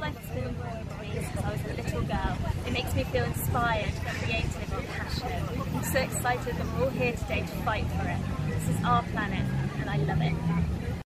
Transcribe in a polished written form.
Wildlife has been important to me since I was a little girl. It makes me feel inspired, creative and passionate. I'm so excited that we're all here today to fight for it. This is our planet and I love it.